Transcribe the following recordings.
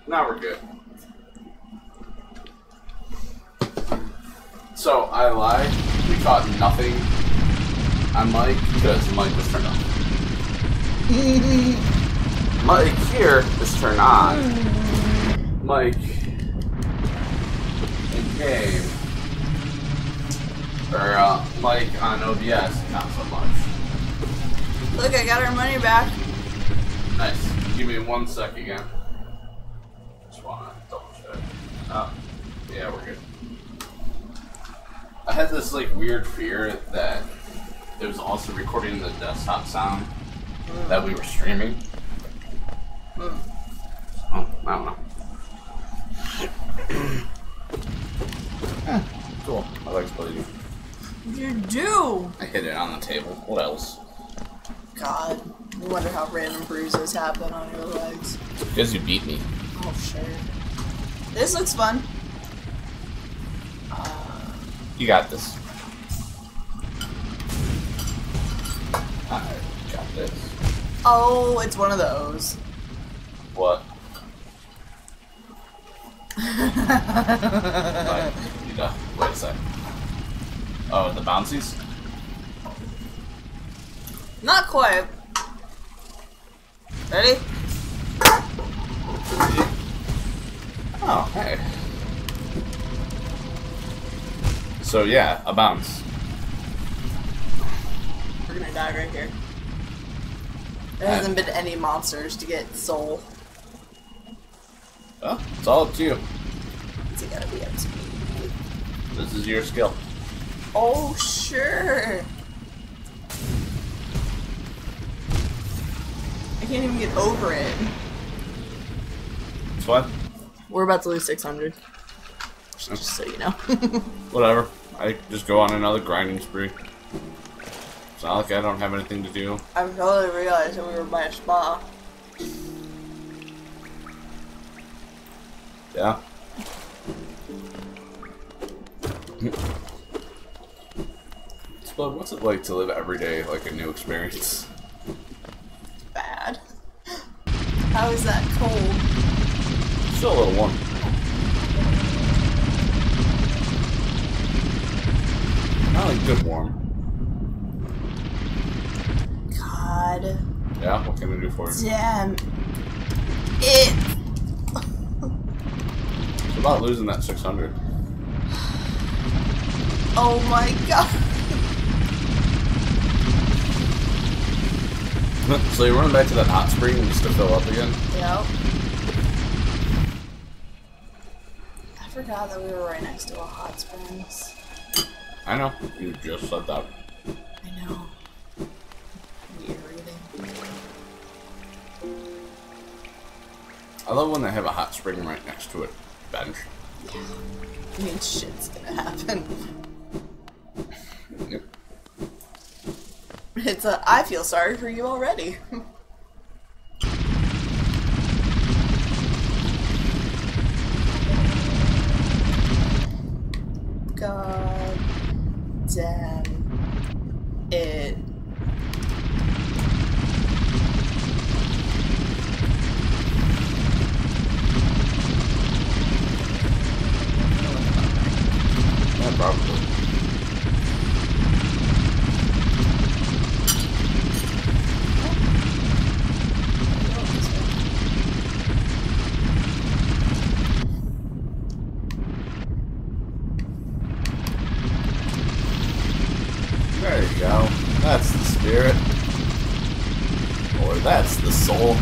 Now we're good. So, I lied. We caught nothing on Mike because Mike was turned off. Mike here is turned on. Mike in game. Or, Mike on OBS, not so much. Look, I got our money back. Nice. Give me 1 sec again. Just wanna double check. Oh, yeah, we're good. I had this like weird fear that it was also recording the desktop sound that we were streaming. Oh, I don't know. Cool. I like exploding. You do. I hit it on the table. What else? God, I wonder how random bruises happen on your legs. Because you beat me. Oh, sure. This looks fun. You got this. I got this. Oh, it's one of those. What? Like, you know, wait a sec. Oh, the bouncies? Not quite. Ready? Oh, hey. So yeah, a bounce. We're gonna die right here. There hasn't been any monsters to get soul. Well, it's all up to you. Is it gotta be up to me? This is your skill. Oh, sure. I can't even get over it. It's fine. We're about to lose 600. Just so you know. Whatever. I just go on another grinding spree. It's not like I don't have anything to do. I totally realized that we were by a spa. Yeah. So what's it like to live every day like a new experience? Bad. How is that cold? Still a little warm. Not like good warm. God. Yeah, what can I do for you? Damn. It. It's about losing that 600. Oh my god. So you're running back to that hot spring just to fill up again? Yep. I forgot that we were right next to a hot springs. I know. You just said that. I know. Irritating. I love when they have a hot spring right next to a bench. Yeah. I mean, shit's gonna happen. Yep. It's a, I feel sorry for you already. God damn it. Yeah, probably. There you go. That's the spirit. Or that's the soul.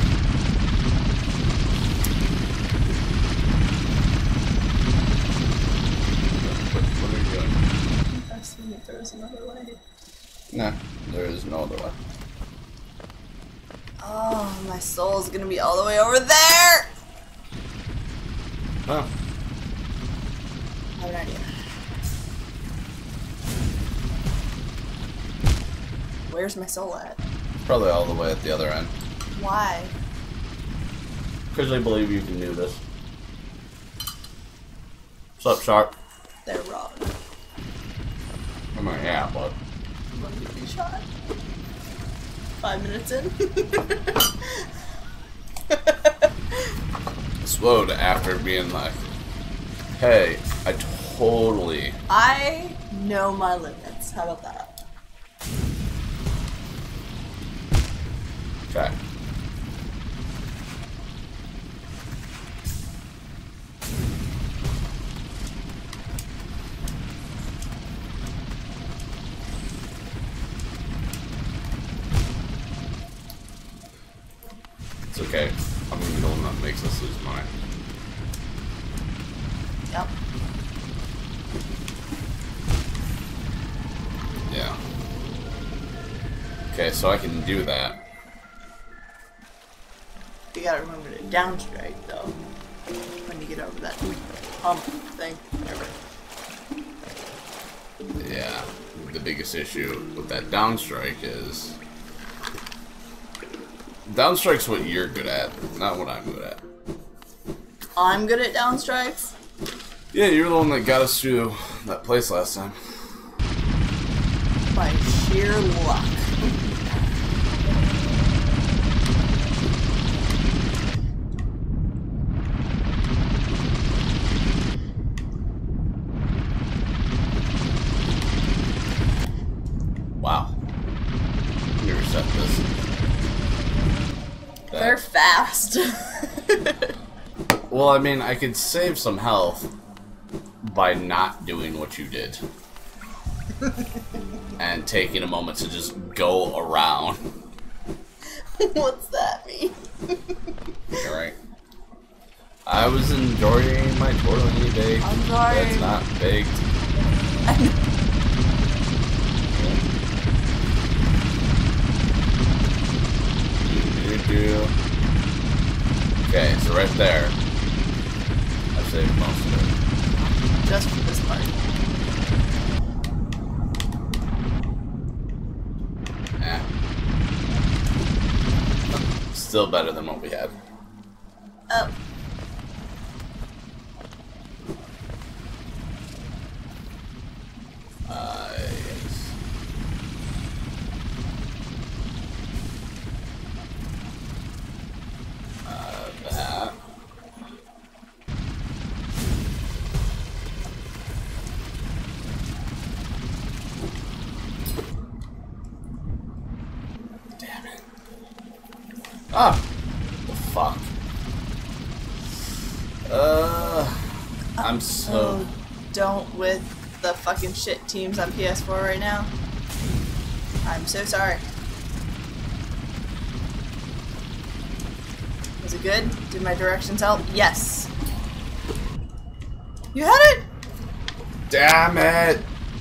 What are you doing? I assume that there was another way. Nah, there is no other way. Oh, my soul's gonna be all the way over there! Huh. I have an idea. Where's my soul at? Probably all the way at the other end. Why? Because they believe you can do this. What's up, Shark? They're wrong. I mean, yeah, but... Want to get me shot? 5 minutes in? Slowed after being like, hey, I totally... I know my limits. How about that? Okay. It's okay. I'm gonna be the one that makes us lose money. Yep. Yeah. Okay, so I can do that. You gotta remember to downstrike though. When you get over that hump thing. Whatever. Yeah. The biggest issue with that downstrike is... Downstrike's what you're good at, not what I'm good at. I'm good at downstrikes. Yeah, you're the one that got us through that place last time. By sheer luck. Wow. Let me reset this. They're fast. Well, I mean, I could save some health by not doing what you did. And taking a moment to just go around. What's that mean? Alright. I was enjoying my tortellini bake. I'm sorry. That's not baked. Okay, so right there, I've saved most of it. Just for this part. Yeah. Still better than what we had. Oh. Yes. That. Damn it. Ah! The fuck. I'm so... Oh, don't with the fucking shit teams on PS4 right now. I'm so sorry. Was it good? Did my directions help? Yes. You had it? Damn it!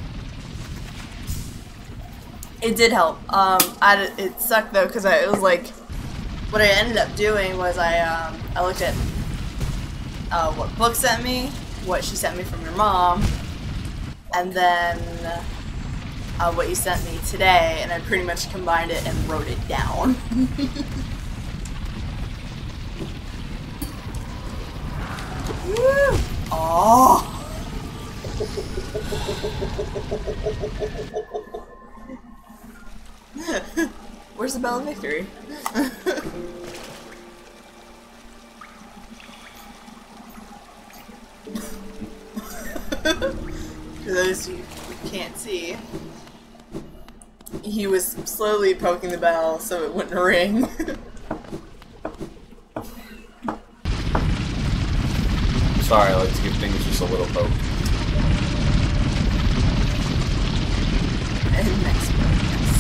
It did help. It sucked though because it was like, what I ended up doing was I looked at what book sent me, what she sent me from your mom, and then what you sent me today, and I pretty much combined it and wrote it down. Woo! Oh. Where's the bell of victory? For those who can't see, he was slowly poking the bell so it wouldn't ring. Sorry, I like to give things just a little poke. And next one, yes.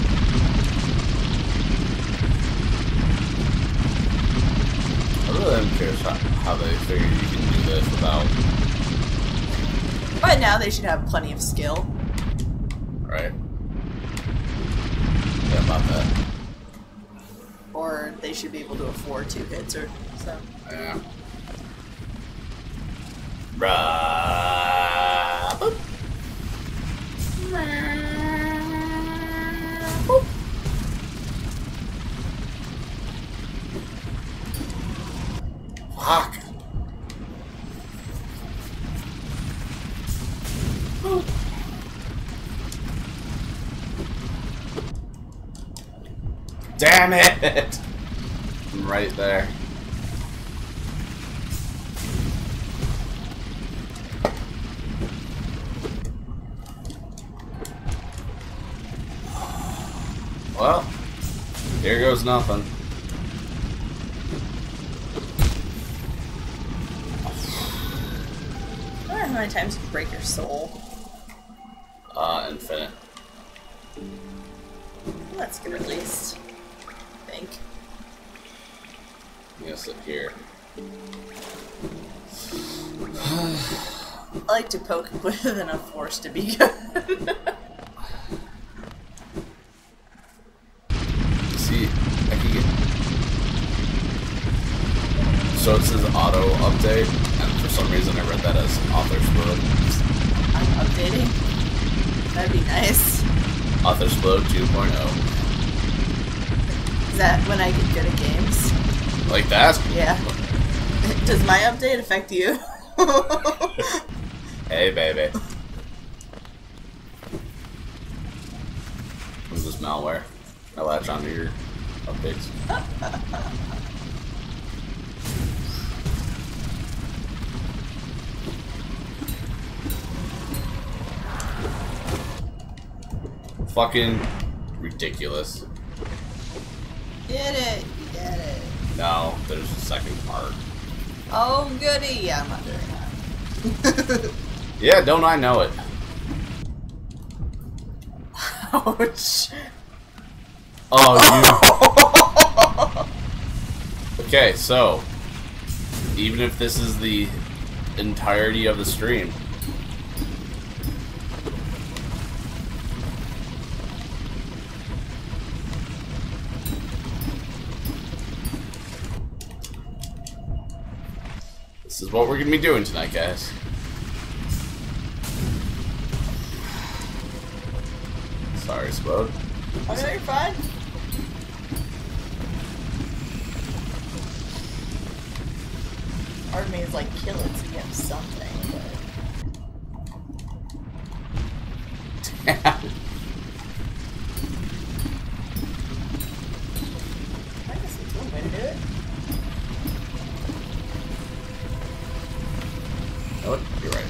I really am curious how they figured you can do this without... But now they should have plenty of skill. Right? Yeah, about that. Or they should be able to afford 2 hits or so. Yeah. Bruh. Boop. Boop. Fuck. Damn it! I'm right there. Well, here goes nothing. I wonder how many times you break your soul. Infinite. Well, that's good at least. I think. I'm gonna sit here. I like to poke with enough force to be good. See, I can get. So it says auto update, and for some reason I read that as author's mode. I'm updating. That'd be nice. Author's mode 2.0. Is that when I get good at games? Like that? Yeah. Does my update affect you? Hey, baby. What's this malware? I latch onto your updates. Fucking ridiculous. Get it. Get it. No, there's a second part. Oh, goody. Yeah, I'm not doing that. Yeah, don't I know it? Ouch. Oh, you. Okay, so even if this is the entirety of the stream, this is what we're gonna be doing tonight, guys. Sorry, Spode. Oh, no, you're fine. Part of me is like, kill it so you have something, but... Damn. I guess it's one way to do it. You know what? You're right.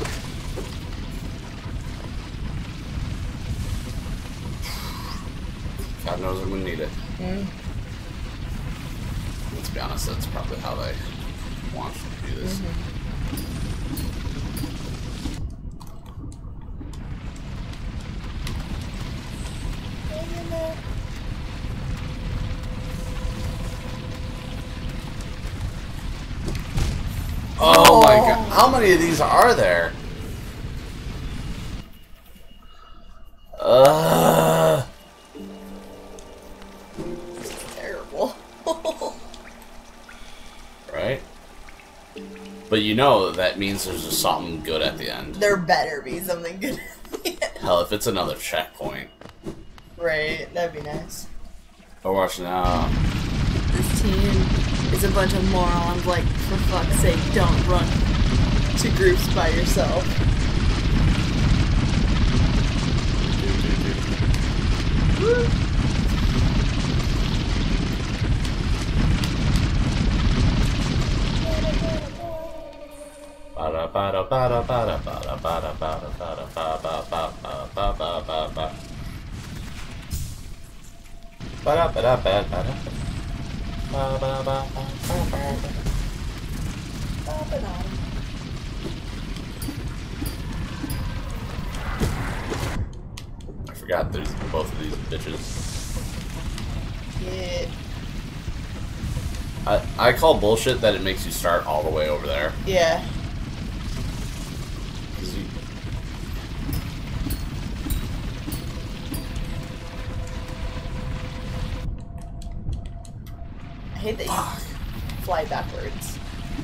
God knows I'm gonna need it. Let's be honest, that's probably how they want you to do this. Oh my god, how many of these are there? This is terrible. Right? But you know that means there's just something good at the end. There better be something good. Hell, if it's another checkpoint. Right, that'd be nice. We're watching now. This team is a bunch of morons, like, for fuck's sake, don't run to groups by yourself. Woo. I forgot there's both of these bitches. Yeah. I call bullshit that it makes you start all the way over there. Yeah. 'Cause you- I hate that you fly backwards.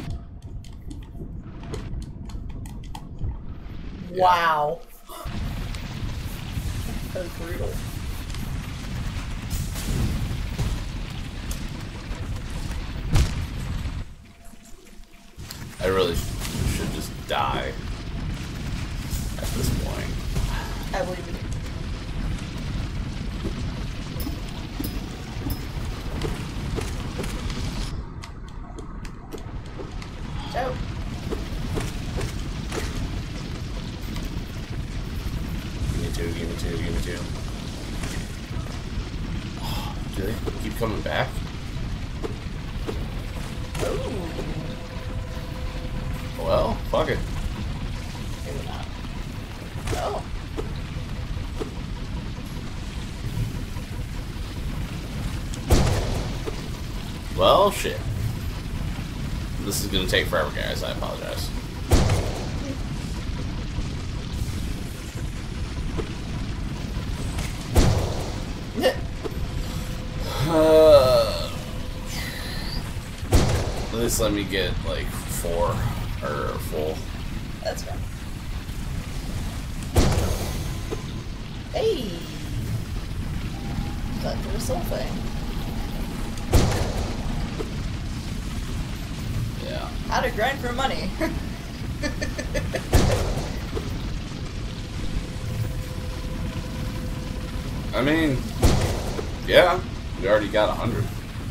Yeah. Wow. That was brutal. I really should just die at this point. I believe in you. Oh. Give me two, give me two, give me two. Oh, Do they keep coming back? Ooh. Well, fuck it. Maybe not. Oh. Well, shit. This is gonna take forever, guys. I apologize. At least let me get like 4 or full. That's fine. Hey! Got through this whole thing. Yeah. How to grind for money. I mean, yeah, we already got 100.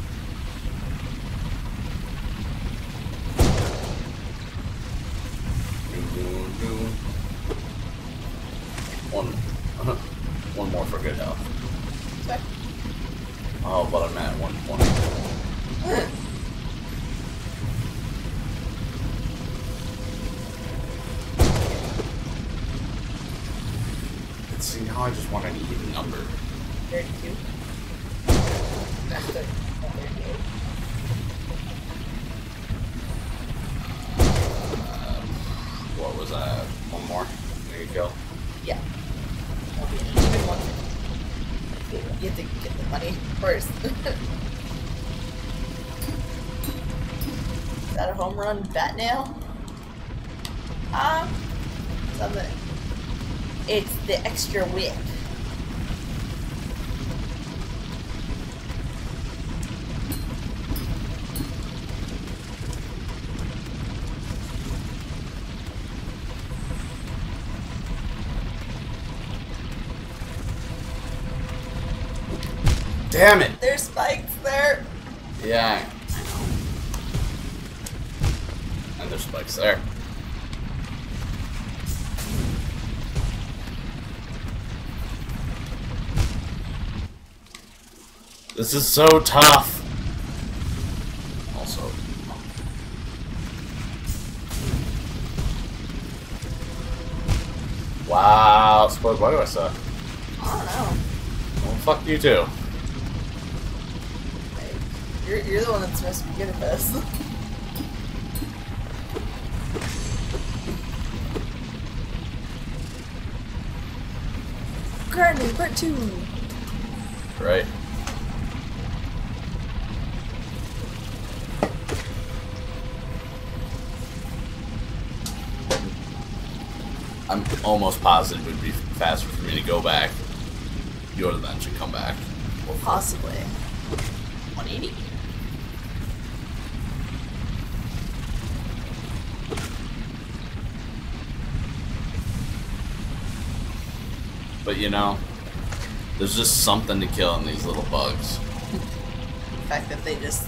One more for good health. Okay. Oh, but I'm at 120. See, now I just want an even number. 32. That's 38. What was that? One more? There you go. Yeah. That'll be an even one. You have to get the money first. Is that a home run bat nail? Something. It's the extra whip. Damn it! There's spikes there. Yeah. I know. And there's spikes there. This is so tough. Also. Wow. Suppose why do I suck? I don't know. Well, fuck you too. You're the one that's supposed to be good at this. Grinding part 2. Right. I'm almost positive it would be faster for me to go back, go to the bench, and come back. Possibly. 180. But you know, there's just something to kill in these little bugs. The fact that they just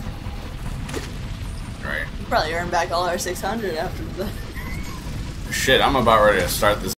Right. probably earn back all our 600 after the. Shit, I'm about ready to start this